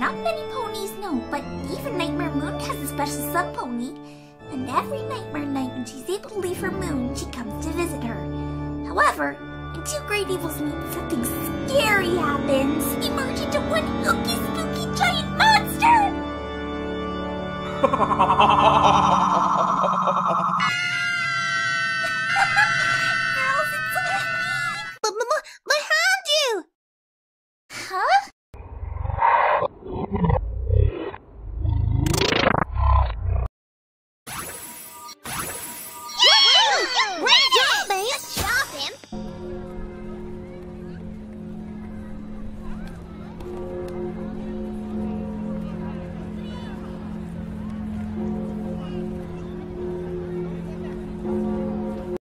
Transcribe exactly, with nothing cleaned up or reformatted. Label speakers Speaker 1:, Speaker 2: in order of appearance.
Speaker 1: not many ponies know, but even Nightmare Moon has a special sun pony. And every Nightmare night when she's able to leave her moon, she comes to visit her. However, when two great evils meet, something scary happens. They merge into one hooky spooky giant monster!